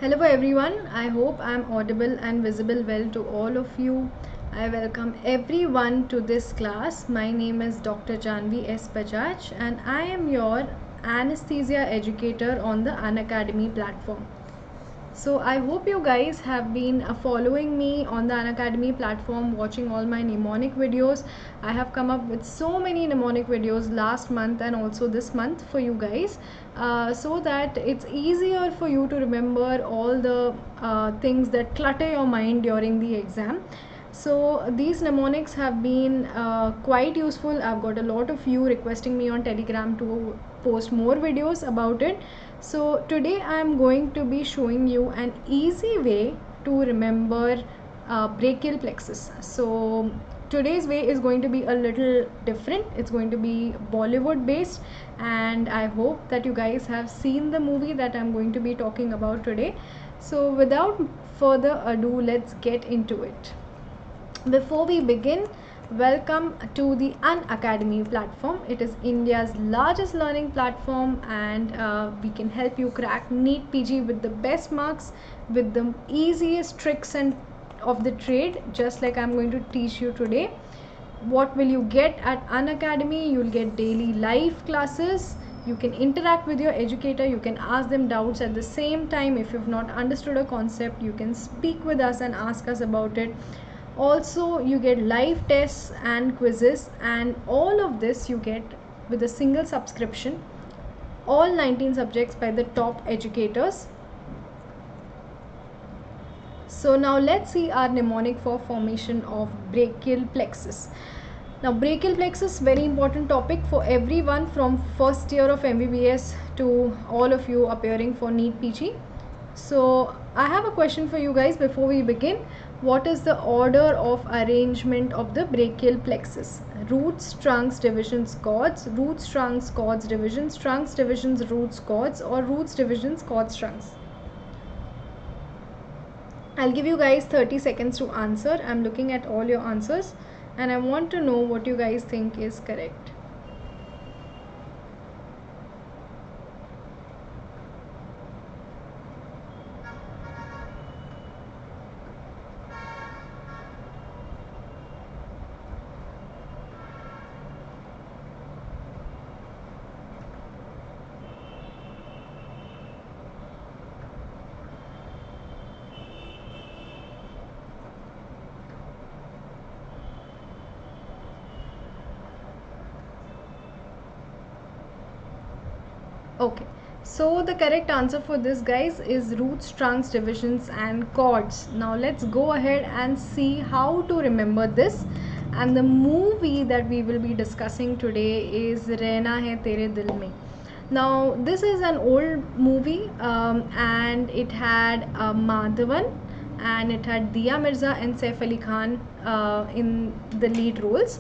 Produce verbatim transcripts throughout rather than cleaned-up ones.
Hello everyone, I hope I am audible and visible well to all of you. I welcome everyone to this class. My name is Doctor Janvi S. Bajaj and I am your anesthesia educator on the Unacademy platform. So I hope you guys have been uh, following me on the Unacademy platform, watching all my mnemonic videos. I have come up with so many mnemonic videos last month and also this month for you guys, uh, so that it's easier for you to remember all the uh, things that clutter your mind during the exam. So these mnemonics have been uh, quite useful. I've got a lot of you requesting me on Telegram to post more videos about it. So today I'm going to be showing you an easy way to remember uh, brachial plexus. So today's way is going to be a little different. It's going to be Bollywood based, and I hope that you guys have seen the movie that I'm going to be talking about today. So without further ado, let's get into it. Before we begin, welcome to the Unacademy platform. It is India's largest learning platform, and uh, we can help you crack NEET P G with the best marks, with the easiest tricks and of the trade, just like I'm going to teach you today. What will you get at Unacademy? You'll get daily live classes. You can interact with your educator. You can ask them doubts at the same time. If you've not understood a concept, you can speak with us and ask us about it. Also, you get live tests and quizzes, and all of this you get with a single subscription, all nineteen subjects by the top educators. So now let's see our mnemonic for formation of brachial plexus. Now brachial plexus, very important topic for everyone from first year of M B B S to all of you appearing for NEET P G. So I have a question for you guys before we begin. What is the order of arrangement of the brachial plexus? Roots, trunks, divisions, chords, roots, trunks, chords, divisions, trunks, divisions, roots, chords, or roots, divisions, chords, trunks? I'll give you guys thirty seconds to answer. I'm looking at all your answers and I want to know what you guys think is correct. Okay, so the correct answer for this, guys, is roots, trunks, divisions, and chords. Now let's go ahead and see how to remember this. And the movie that we will be discussing today is Rehna Hai Tere Dil Mein. Now this is an old movie, um, and it had uh, Madhavan, and it had Dia Mirza and Saif Ali Khan uh, in the lead roles.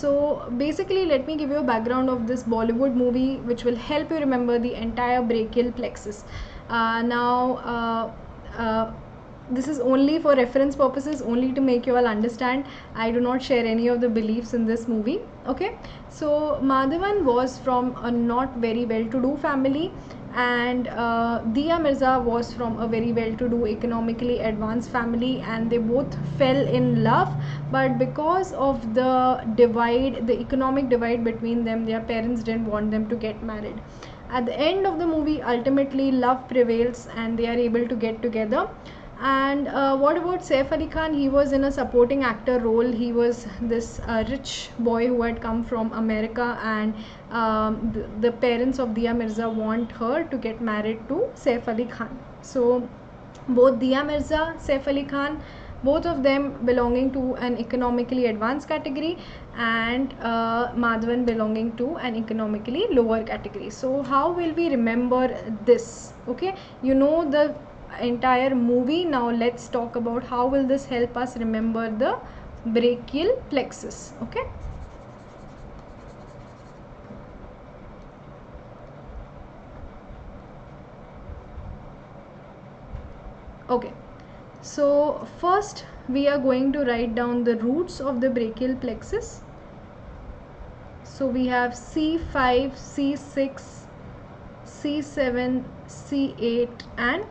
So basically, let me give you a background of this Bollywood movie which will help you remember the entire brachial plexus. Uh, now uh, uh, this is only for reference purposes, only to make you all understand. I do not share any of the beliefs in this movie. Okay, so Madhavan was from a not very well-to-do family, and uh, Dia Mirza was from a very well-to-do, economically advanced family, and they both fell in love. But because of the divide, the economic divide between them, their parents didn't want them to get married. At the end of the movie, ultimately love prevails and they are able to get together. And uh, what about Saif Ali Khan? He was in a supporting actor role. He was this uh, rich boy who had come from America, and um, the, the parents of Dia Mirza want her to get married to Saif Ali Khan. So both Dia Mirza, Saif Ali Khan, both of them belonging to an economically advanced category, and uh, Madhavan belonging to an economically lower category. So how will we remember this? Okay, you know the entire movie. Now let's talk about how will this help us remember the brachial plexus. Okay, okay, so first we are going to write down the roots of the brachial plexus. So we have C five, C six, C seven, C eight and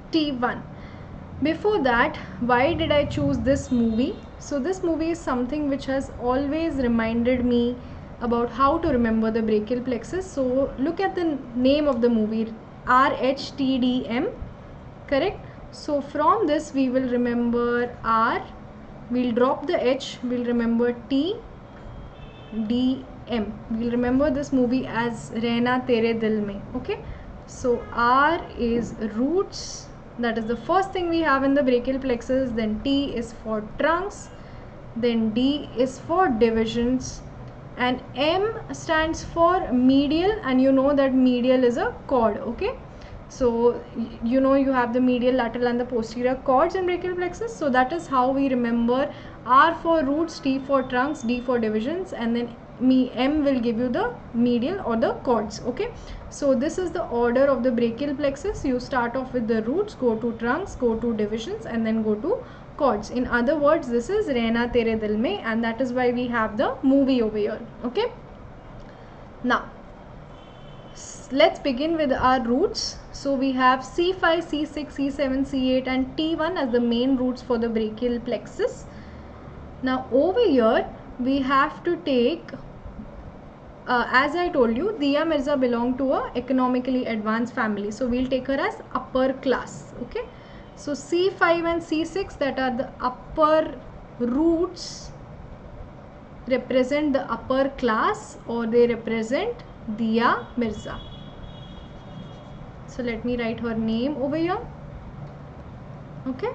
T one. Before that, why did I choose this movie? So this movie is something which has always reminded me about how to remember the brachial plexus. So look at the name of the movie, R H T D M, correct? So from this we will remember R, we'll drop the H, we'll remember T, D, M. We'll remember this movie as Rehna Tere Dil Mein, okay? So R is roots, that is the first thing we have in the brachial plexus. Then T is for trunks, then D is for divisions, and M stands for medial, and you know that medial is a chord, okay? So you know you have the medial, lateral and the posterior chords in brachial plexus. So that is how we remember R for roots, T for trunks, D for divisions, and then me M will give you the medial or the chords, okay? So this is the order of the brachial plexus. You start off with the roots, go to trunks, go to divisions, and then go to chords. In other words, this is Rehna Tere Dil Mein, and that is why we have the movie over here, okay? Now let's begin with our roots. So we have C five, C six, C seven, C eight and T one as the main roots for the brachial plexus. Now over here we have to take, uh, as I told you, Dia Mirza belonged to a economically advanced family, so we'll take her as upper class, okay? So C five and C six, that are the upper roots, represent the upper class, or they represent Dia Mirza. So let me write her name over here, okay?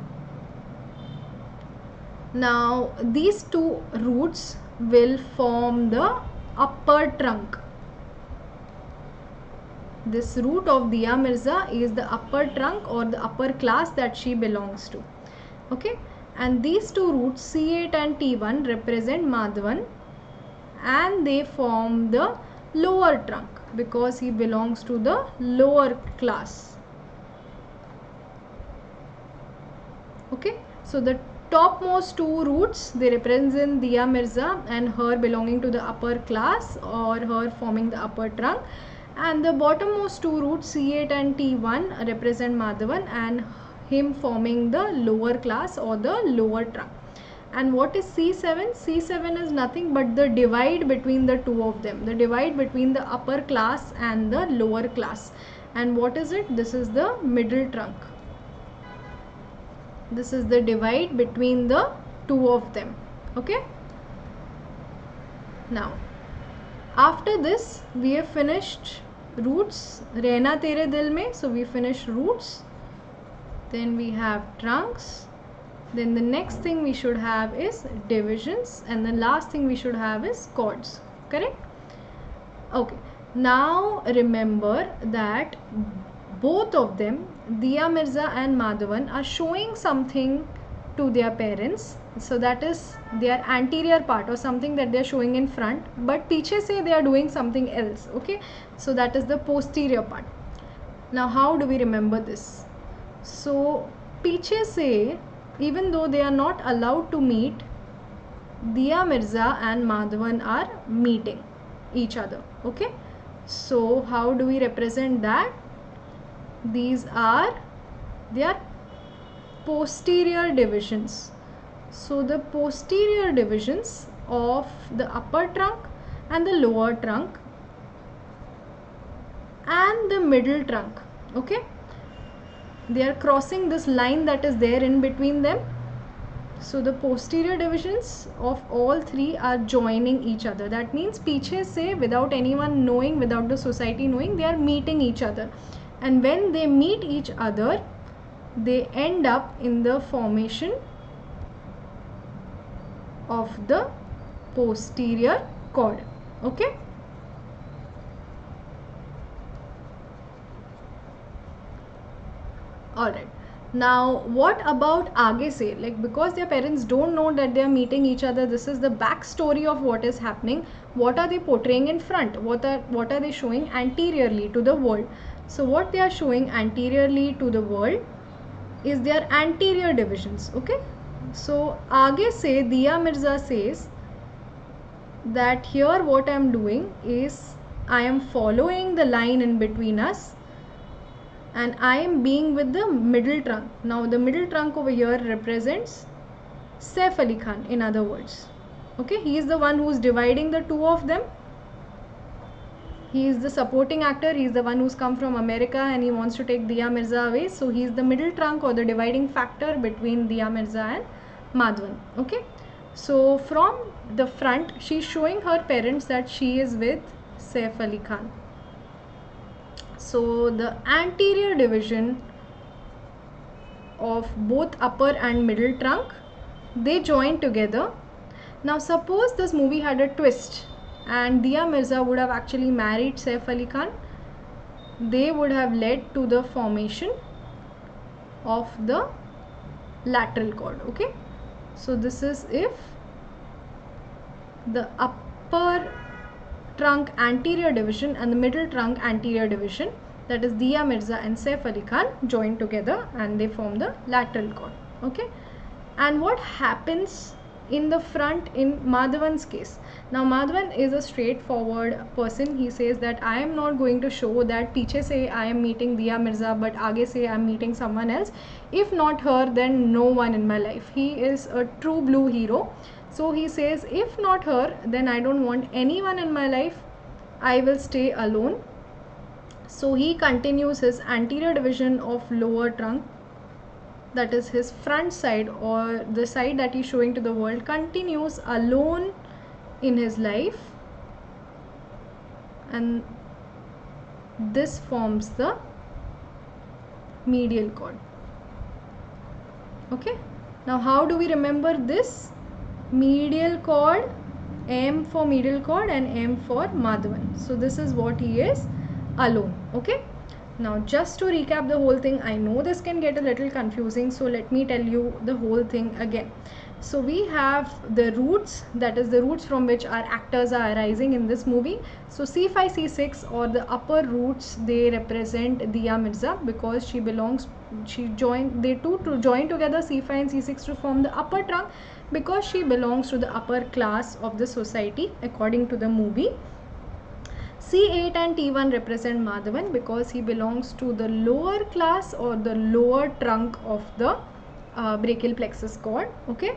Now these two roots will form the upper trunk. This root of Dia Mirza is the upper trunk or the upper class that she belongs to, okay? And these two roots, C eight and T one, represent Madhavan, and they form the lower trunk because he belongs to the lower class, okay? So the topmost two roots, they represent Dia Mirza and her belonging to the upper class or her forming the upper trunk, and the bottommost two roots, C eight and T one, represent Madhavan and him forming the lower class or the lower trunk. And what is C seven? C seven is nothing but the divide between the two of them, the divide between the upper class and the lower class. And what is it? This is the middle trunk. This is the divide between the two of them, okay? Now after this we have finished roots, Rehna Tere Dil Mein, so we finished roots, then we have trunks, then the next thing we should have is divisions, and the last thing we should have is chords, correct? Okay, now remember that both of them, Dia Mirza and Madhavan, are showing something to their parents. So that is their anterior part or something that they are showing in front, but piche se they are doing something else, okay? So that is the posterior part. Now how do we remember this? So piche se, even though they are not allowed to meet, Dia Mirza and Madhavan are meeting each other, okay? So how do we represent that? These are their posterior divisions. So the posterior divisions of the upper trunk and the lower trunk and the middle trunk, okay? They are crossing this line that is there in between them. So the posterior divisions of all three are joining each other. That means piche se, without anyone knowing, without the society knowing, they are meeting each other. And when they meet each other, they end up in the formation of the posterior chord, okay? Alright, now what about aage se? Like, because their parents don't know that they are meeting each other, this is the backstory of what is happening. What are they portraying in front? What are, what are they showing anteriorly to the world? So what they are showing anteriorly to the world is their anterior divisions, okay? So aage se Dia Mirza says that here what I am doing is I am following the line in between us and I am being with the middle trunk. Now the middle trunk over here represents Saif Ali Khan, in other words. Okay, he is the one who is dividing the two of them. He is the supporting actor. He is the one who's come from America and he wants to take Dia Mirza away. So he is the middle trunk or the dividing factor between Dia Mirza and Madhavan. Okay, so from the front, she's showing her parents that she is with Saif Ali Khan. So the anterior division of both upper and middle trunk, they join together. Now suppose this movie had a twist and Dia Mirza would have actually married Saif Ali Khan, they would have led to the formation of the lateral cord. Okay, so this is if the upper trunk anterior division and the middle trunk anterior division, that is Dia Mirza and Saif Ali Khan, join together and they form the lateral cord. Okay, and what happens in the front in Madhavan's case? Now Madhavan is a straightforward person. He says that I am not going to show that piche se I am meeting Dia Mirza but aage se I am meeting someone else. If not her, then no one in my life. He is a true blue hero. So he says, if not her, then I don't want anyone in my life. I will stay alone. So he continues his anterior division of lower trunk, that is his front side or the side that he's showing to the world, continues alone in his life, and this forms the medial cord. Okay, now how do we remember this? Medial cord, M for medial cord and M for Madhavan. So this is what he is alone. Okay, now just to recap the whole thing, I know this can get a little confusing, so let me tell you the whole thing again. So we have the roots, that is the roots from which our actors are arising in this movie. So C five, C six or the upper roots, they represent Dia Mirza because she belongs, she joined, they two to join together C five and C six to form the upper trunk because she belongs to the upper class of the society according to the movie. C eight and T one represent Madhavan because he belongs to the lower class or the lower trunk of the uh, brachial plexus cord. Okay,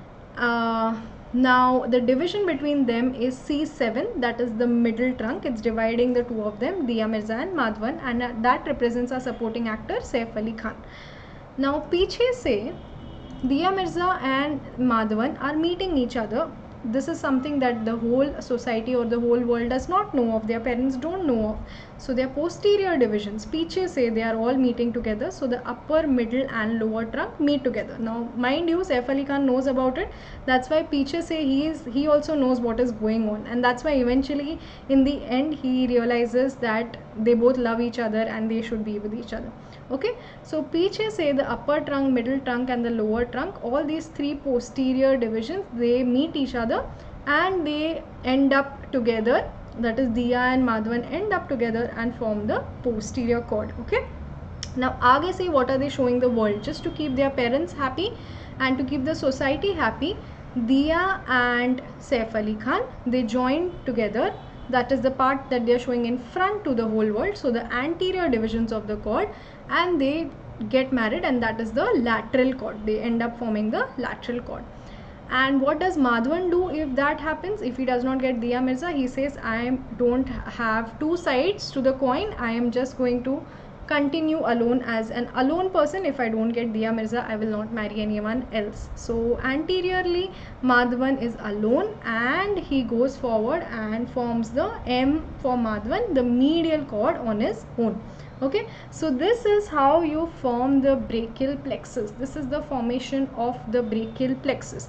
uh, now the division between them is C seven, that is the middle trunk. It's dividing the two of them, Dia Mirza and Madhavan, and that represents our supporting actor Saif Ali Khan. Now piche se Dia Mirza and Madhavan are meeting each other. This is something that the whole society or the whole world does not know of, their parents don't know of. So their posterior divisions, piche se, they are all meeting together. So the upper, middle and lower trunk meet together. Now mind you, Saif Ali Khan knows about it. That's why piche se he is he also knows what is going on, and that's why eventually in the end he realizes that they both love each other and they should be with each other. Okay, so piche se, the upper trunk, middle trunk and the lower trunk, all these three posterior divisions, they meet each other and they end up together, that is Dia and Madhavan end up together and form the posterior cord. Okay, now aage se what are they showing the world? Just to keep their parents happy and to keep the society happy, Dia and Saif Ali Khan, they join together. That is the part that they are showing in front to the whole world, so the anterior divisions of the cord, and they get married, and that is the lateral cord. They end up forming the lateral cord. And what does Madhavan do if that happens? If he does not get Dia Mirza, he says, I don't have two sides to the coin, I am just going to continue alone as an alone person. If I don't get Dia Mirza, I will not marry anyone else. So anteriorly Madhavan is alone and he goes forward and forms the M for Madhavan, the medial cord, on his own. Okay, so this is how you form the brachial plexus. This is the formation of the brachial plexus.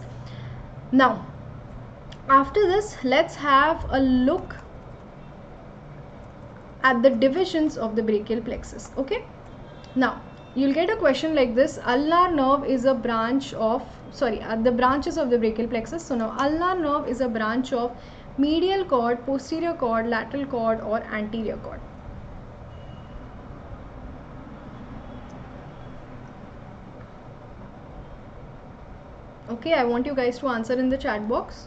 Now after this, let's have a look at the divisions of the brachial plexus. Okay, now you'll get a question like this: ulnar nerve is a branch of, sorry, uh, the branches of the brachial plexus. So now ulnar nerve is a branch of medial cord, posterior cord, lateral cord or anterior cord. Okay, I want you guys to answer in the chat box.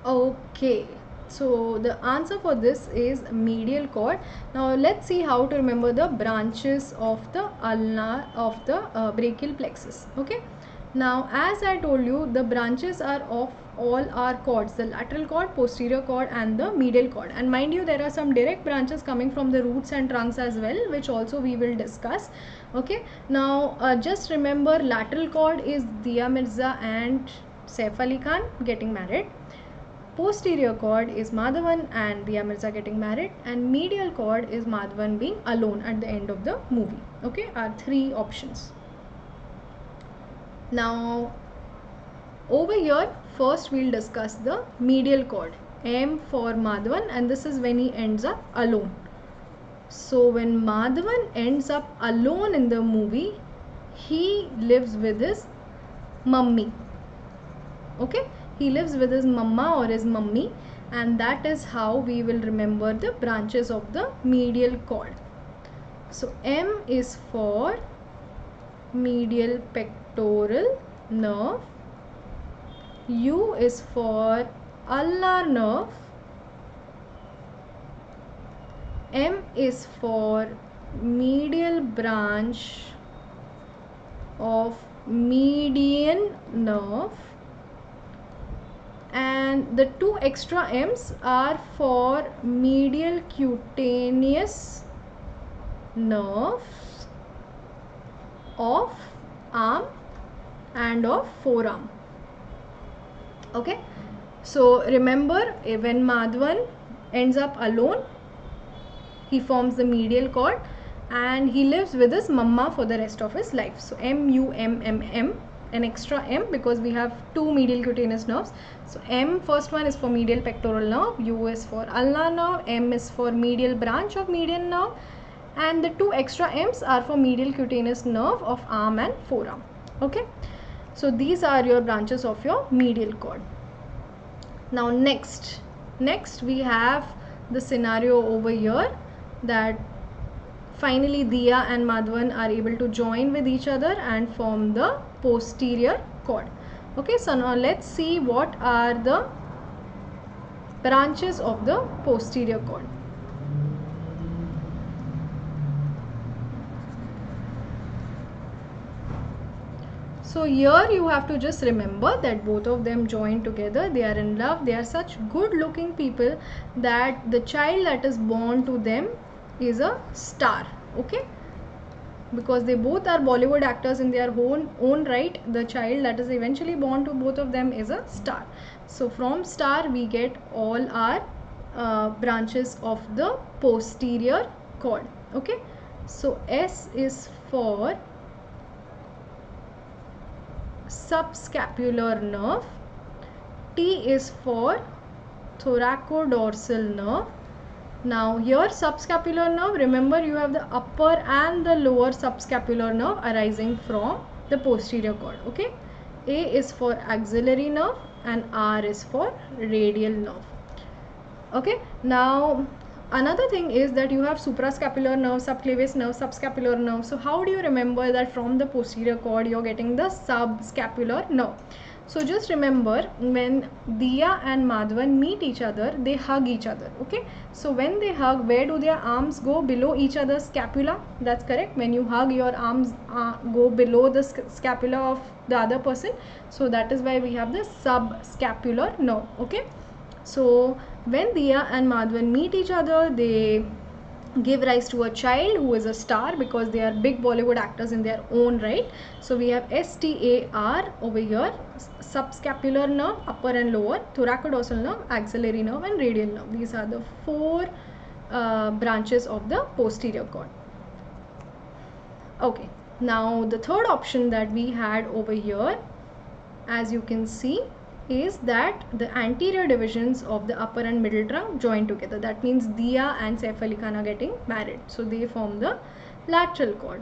Okay, so the answer for this is medial cord. Now let's see how to remember the branches of the ulnar of the uh, brachial plexus. Okay, now as I told you, the branches are of all our cords: the lateral cord, posterior cord, and the medial cord. And mind you, there are some direct branches coming from the roots and trunks as well, which also we will discuss. Okay, now uh, just remember, lateral cord is Dia Mirza and Saif Ali Khan getting married. Posterior cord is Madhavan and Dia Mirza getting married, and medial cord is Madhavan being alone at the end of the movie. Okay, are three options. Now over here, first we'll discuss the medial cord. M for Madhavan, and this is when he ends up alone. So when Madhavan ends up alone in the movie, he lives with his mummy. Okay, he lives with his mama or his mummy, and that is how we will remember the branches of the medial cord. So M is for medial pectoral nerve, U is for ulnar nerve, M is for medial branch of median nerve, and the two extra M's are for medial cutaneous nerves of arm and of forearm. Okay, so remember, when Madhavan ends up alone, he forms the medial cord and he lives with his mama for the rest of his life. So M U M M M, an extra M because we have two medial cutaneous nerves. So M, first one is for medial pectoral nerve, U is for ulnar nerve, M is for medial branch of median nerve, and the two extra M's are for medial cutaneous nerve of arm and forearm. Okay, so these are your branches of your medial cord. Now next, next we have the scenario over here that finally Dia and Madhavan are able to join with each other and form the posterior cord. Okay, so now let's see what are the branches of the posterior cord. So here you have to just remember that both of them join together, they are in love, they are such good looking people that the child that is born to them is a star. Okay, because they both are Bollywood actors in their own own right, the child that is eventually born to both of them is a star. So from star we get all our uh, branches of the posterior cord. Okay, so S is for subscapular nerve, T is for thoracodorsal nerve. Now here subscapular nerve, remember you have the upper and the lower subscapular nerve arising from the posterior cord. Okay, A is for axillary nerve and R is for radial nerve. Okay, now another thing is that you have suprascapular nerve, subclavius nerve, subscapular nerve. So how do you remember that from the posterior cord you're getting the subscapular nerve? So just remember, when Dia and Madhavan meet each other, they hug each other. Okay, so when they hug, where do their arms go? Below each other's scapula. That's correct. When you hug, your arms uh, go below the sc scapula of the other person. So that is why we have the subscapular nerve. Okay, so when Dia and Madhavan meet each other, they give rise to a child who is a star because they are big Bollywood actors in their own right. So we have S T A R over here, subscapular nerve, upper and lower, thoracodorsal nerve, axillary nerve and radial nerve. These are the four uh, branches of the posterior cord. Okay, now the third option that we had over here, as you can see, is that the anterior divisions of the upper and middle trunk join together. That means Dia and Saif Ali Khan are getting married, so they form the lateral cord.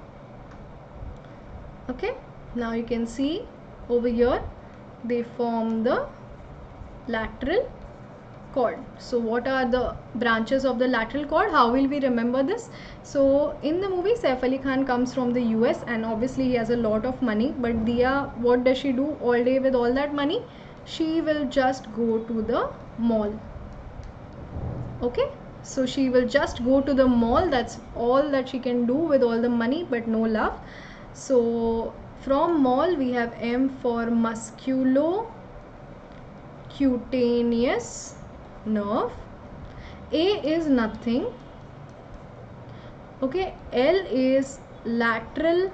Okay, now you can see over here they form the lateral cord. So what are the branches of the lateral cord? How will we remember this? So in the movie, Saif Ali Khan comes from the U S and obviously he has a lot of money, but Dia, what does she do all day with all that money? she will just go to the mall. Okay, so she will just go to the mall. That's all that she can do with all the money, but no love. So from mall we have M for musculocutaneous nerve. A is nothing. Okay, L is lateral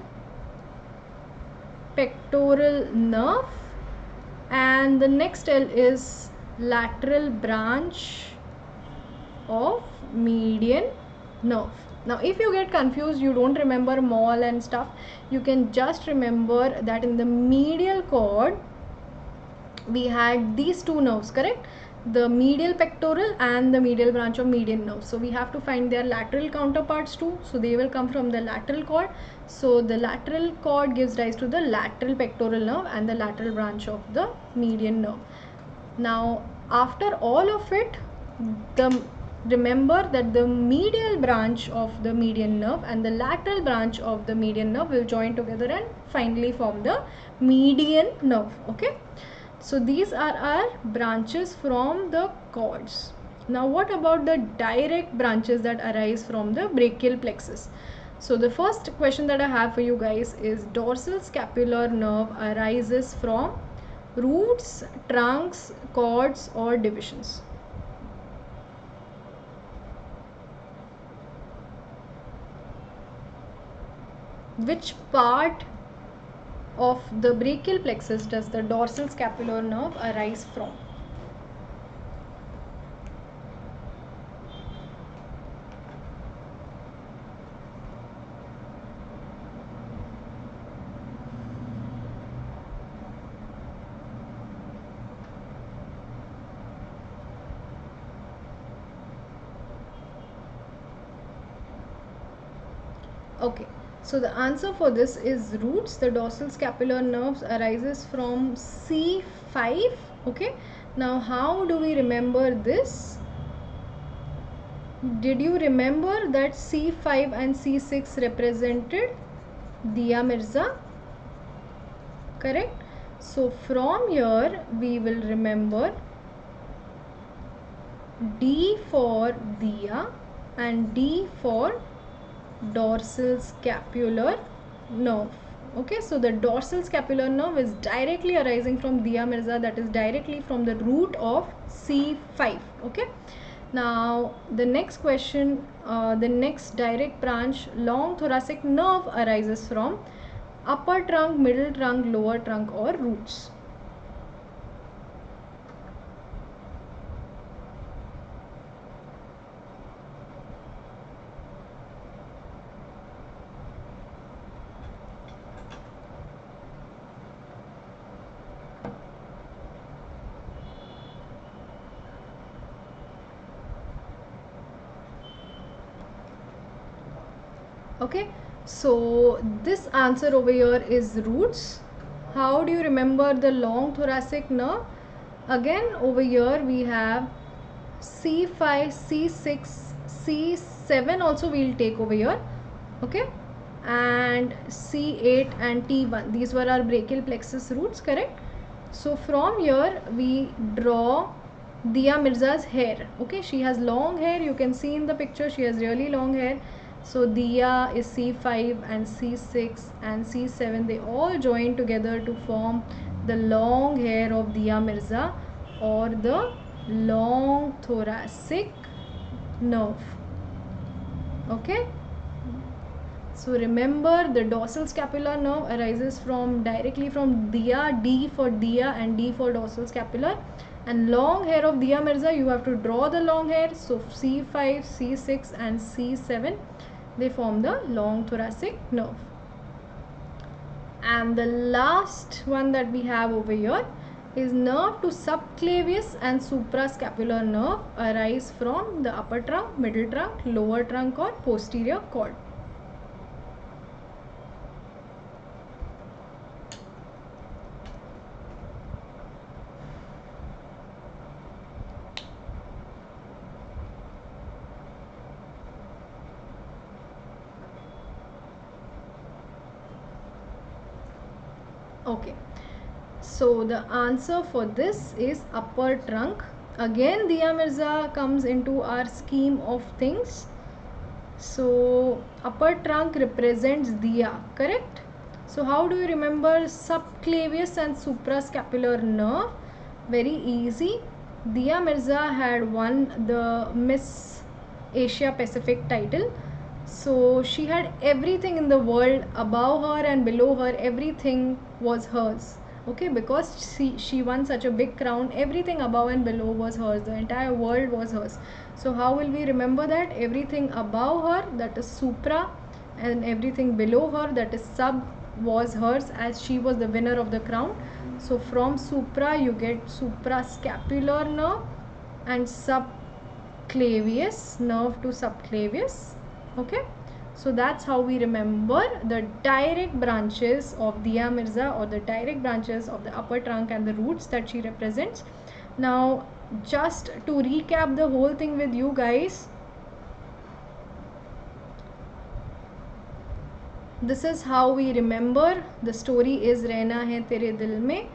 pectoral nerve, and the next L is lateral branch of median nerve. Now if you get confused, you don't remember mall and stuff, you can just remember that in the medial cord we had these two nerves, correct? The medial pectoral and the medial branch of median nerve. So we have to find their lateral counterparts too. So they will come from the lateral cord. So the lateral cord gives rise to the lateral pectoral nerve and the lateral branch of the median nerve. Now after all of it, the remember that the medial branch of the median nerve and the lateral branch of the median nerve will join together and finally form the median nerve. Okay, so these are our branches from the cords. Now what about the direct branches that arise from the brachial plexus? So the first question that I have for you guys is, dorsal scapular nerve arises from roots, trunks, cords, or divisions? Which part of the brachial plexus does the dorsal scapular nerve arise from? Okay, so the answer for this is roots. The dorsal scapular nerves arises from C five. Okay, now how do we remember this? Did you remember that C five and C six represented Dia Mirza? Correct. So from here we will remember D for Dia and D for dorsal scapular nerve. Okay, so the dorsal scapular nerve is directly arising from Dia Mirza, that is directly from the root of C five. Okay, now the next question, uh, the next direct branch, long thoracic nerve, arises from upper trunk, middle trunk, lower trunk, or roots? Okay, so this answer over here is roots. How do you remember the long thoracic nerve? Again over here we have C five, C six, C seven also we'll take over here. Okay, and C eight and T one, these were our brachial plexus roots, correct? So from here we draw Dia Mirza's hair. Okay, she has long hair, you can see in the picture she has really long hair. So Dia is C five and C six and C seven, they all join together to form the long hair of Dia Mirza, or the long thoracic nerve. Okay, so remember the dorsal scapular nerve arises from directly from Dia, D for Dia and D for dorsal scapular, and long hair of Dia Mirza, you have to draw the long hair. So C five, C six and C seven, they form the long thoracic nerve. And the last one that we have over here is nerve to subclavius and suprascapular nerve arise from the upper trunk, middle trunk, lower trunk, or posterior cord. Okay, So the answer for this is upper trunk. Again Dia Mirza comes into our scheme of things. So upper trunk represents Dia, correct? So how do you remember subclavius and suprascapular nerve? Very easy. Dia Mirza had won the Miss Asia Pacific title. So she had everything in the world above her and below her, everything was hers. Okay, because she, she won such a big crown, everything above and below was hers, the entire world was hers. So how will we remember that? Everything above her, that is supra, and everything below her, that is sub, was hers, as she was the winner of the crown. So from supra you get suprascapular nerve and subclavius nerve to subclavius. Okay, so that's how we remember the direct branches of Dia Mirza, or the direct branches of the upper trunk and the roots that she represents. Now just to recap the whole thing with you guys, this is how we remember. The story is Rehna Hai Tere Dil Mein.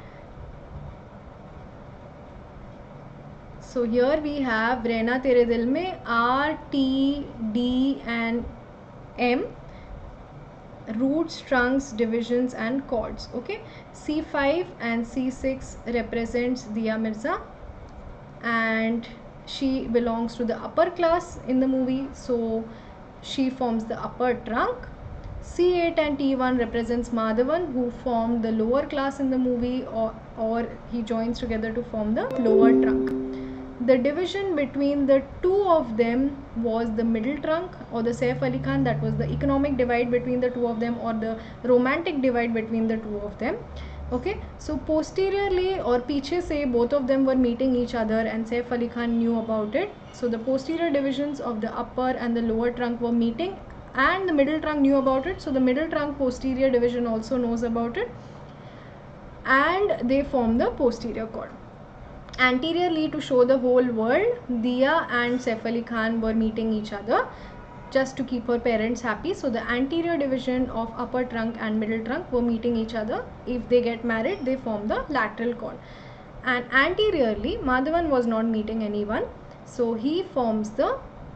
So here we have Rehna Tere Dil Mein, R, T, D and M, roots, trunks, divisions and chords. Okay, C five and C six represents Dia Mirza, and she belongs to the upper class in the movie, so she forms the upper trunk. C eight and T one represents Madhavan, who formed the lower class in the movie, or, or he joins together to form the lower trunk. The division between the two of them was the middle trunk, or the Saif Ali Khan, that was the economic divide between the two of them, or the romantic divide between the two of them. Okay, so posteriorly or piche se, both of them were meeting each other and Saif Ali Khan knew about it. So the posterior divisions of the upper and the lower trunk were meeting, and the middle trunk knew about it. So the middle trunk posterior division also knows about it, and they form the posterior cord. Anteriorly, to show the whole world, Dia and Saif Ali Khan were meeting each other just to keep her parents happy. So the anterior division of upper trunk and middle trunk were meeting each other. If they get married, they form the lateral cord. And anteriorly, Madhavan was not meeting anyone, so he forms the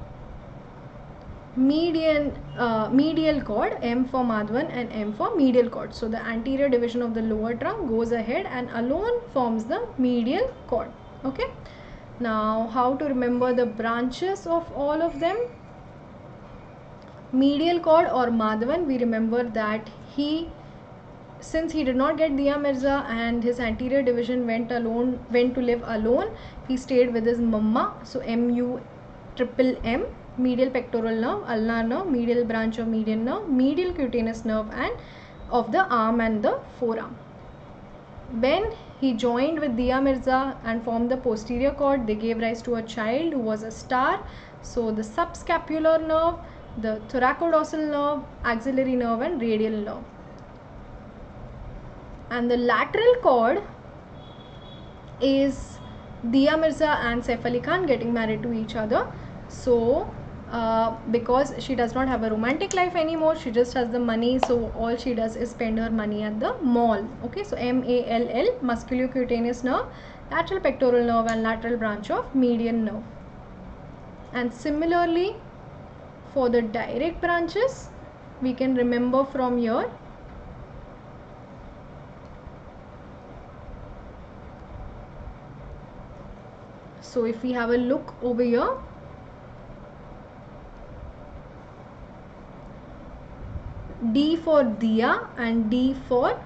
median uh, medial cord, M for Madhavan and M for medial cord. So the anterior division of the lower trunk goes ahead and alone forms the medial cord. Okay, now how to remember the branches of all of them? Medial cord or Madhavan, we remember that he, since he did not get Dia Mirza and his anterior division went alone, went to live alone, he stayed with his mama. So M U triple M, medial pectoral nerve, ulnar nerve, medial branch of median nerve, medial cutaneous nerve and of the arm and the forearm. When he joined with Dia Mirza and formed the posterior cord, they gave rise to a child who was a star. So the subscapular nerve, the thoracodorsal nerve, axillary nerve and radial nerve. And the lateral cord is Dia Mirza and Saif Ali Khan getting married to each other. So uh, because she does not have a romantic life anymore, she just has the money, so all she does is spend her money at the mall. Okay, so M A L L, musculocutaneous nerve, lateral pectoral nerve and lateral branch of median nerve. And similarly for the direct branches, we can remember from here. So if we have a look over here, D for Dia and D for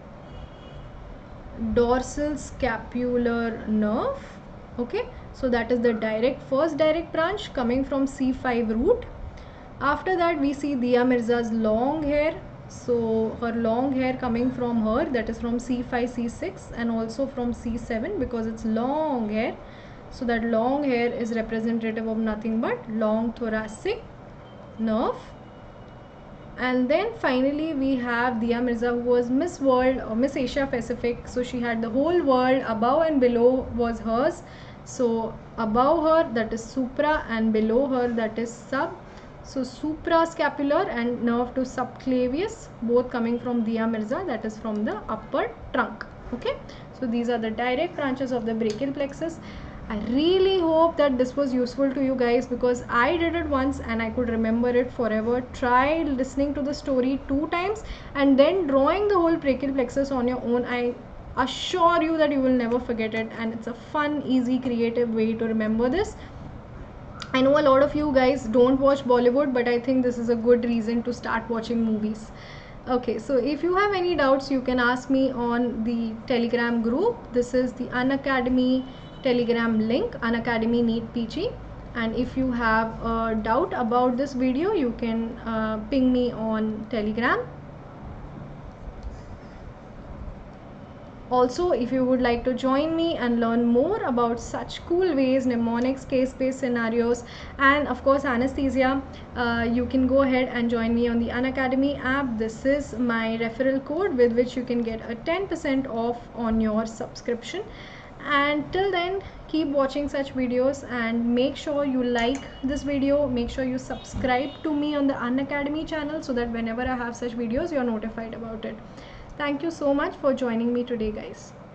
dorsal scapular nerve. Okay, so that is the direct, first direct branch coming from C five root. After that we see Dia Mirza's long hair. So her long hair coming from her, that is from C five, C six and also from C seven, because it's long hair. So that long hair is representative of nothing but long thoracic nerve. And then finally we have Dia Mirza, who was Miss World or Miss Asia Pacific. So she had the whole world, above and below was hers. So above her, that is supra, and below her, that is sub. So suprascapular and nerve to subclavius, both coming from Dia Mirza, that is from the upper trunk. Okay, so these are the direct branches of the brachial plexus. I really hope that this was useful to you guys, because I did it once and I could remember it forever. Try listening to the story two times and then drawing the whole brachial plexus on your own. I assure you that you will never forget it, and it's a fun, easy, creative way to remember this. I know a lot of you guys don't watch Bollywood, but I think this is a good reason to start watching movies. Okay, so if you have any doubts, you can ask me on the Telegram group. This is the Unacademy Telegram link, Unacademy NEET P G. And if you have a doubt about this video, you can uh, ping me on Telegram. Also, if you would like to join me and learn more about such cool ways, mnemonics, case-based scenarios, and of course anesthesia, uh, you can go ahead and join me on the Unacademy app. This is my referral code with which you can get a ten percent off on your subscription. And till then, keep watching such videos and make sure you like this video. Make sure you subscribe to me on the Unacademy channel so that whenever I have such videos, you're notified about it. Thank you so much for joining me today, guys.